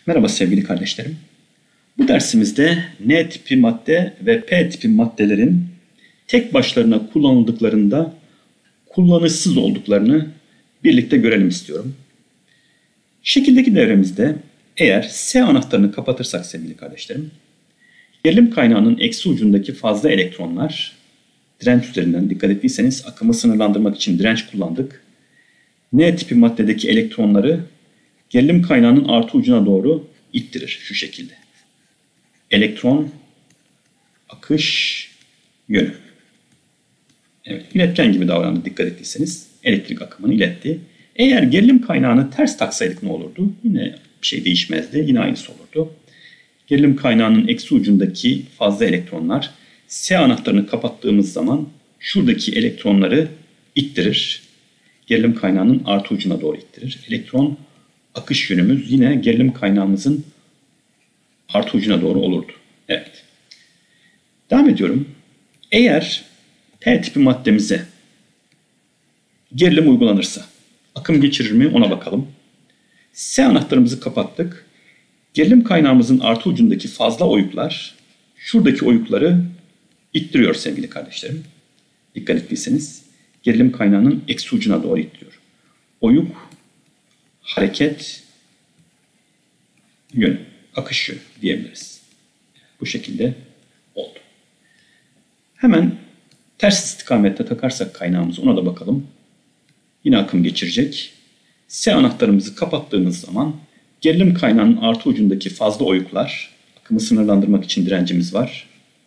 Merhaba sevgili kardeşlerim. Bu dersimizde N tipi madde ve P tipi maddelerin tek başlarına kullanıldıklarında kullanışsız olduklarını birlikte görelim istiyorum. Şekildeki devremizde eğer S anahtarını kapatırsak sevgili kardeşlerim, gerilim kaynağının eksi ucundaki fazla elektronlar direnç üzerinden, dikkat ettiyseniz akımı sınırlandırmak için direnç kullandık. N tipi maddedeki elektronları gerilim kaynağının artı ucuna doğru ittirir şu şekilde. Elektron akış yönü. Evet, iletken gibi davrandı dikkat ettiyseniz. Elektrik akımını iletti. Eğer gerilim kaynağını ters taksaydık ne olurdu? Yine bir şey değişmezdi. Yine aynısı olurdu. Gerilim kaynağının eksi ucundaki fazla elektronlar S anahtarını kapattığımız zaman şuradaki elektronları ittirir. Gerilim kaynağının artı ucuna doğru ittirir. Elektron akış yönümüz yine gerilim kaynağımızın artı ucuna doğru olurdu. Evet. Devam ediyorum. Eğer P tipi maddemize gerilim uygulanırsa akım geçirir mi ona bakalım. S anahtarımızı kapattık. Gerilim kaynağımızın artı ucundaki fazla oyuklar şuradaki oyukları ittiriyor sevgili kardeşlerim. Dikkat ettiyseniz gerilim kaynağının eksi ucuna doğru ittiriyor. Oyuk hareket yönü, akış yönü diyebiliriz. Bu şekilde oldu. Hemen ters istikamette takarsak kaynağımızı ona da bakalım. Yine akım geçirecek. S anahtarımızı kapattığımız zaman gerilim kaynağının artı ucundaki fazla oyuklar, akımı sınırlandırmak için direncimiz var.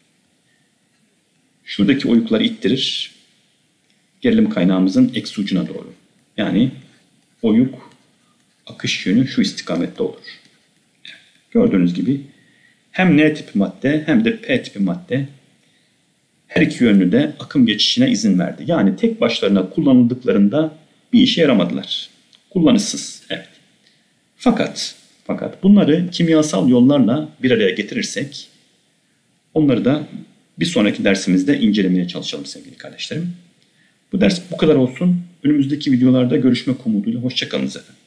Şuradaki oyukları ittirir. Gerilim kaynağımızın eksi ucuna doğru. Yani oyuk akış yönü şu istikamette olur. Gördüğünüz gibi hem N tipi madde hem de P tipi madde her iki yönlü de akım geçişine izin verdi. Yani tek başlarına kullanıldıklarında bir işe yaramadılar. Kullanışsız. Evet. Fakat bunları kimyasal yollarla bir araya getirirsek onları da bir sonraki dersimizde incelemeye çalışalım sevgili kardeşlerim. Bu ders bu kadar olsun. Önümüzdeki videolarda görüşmek umuduyla. Hoşça kalın efendim.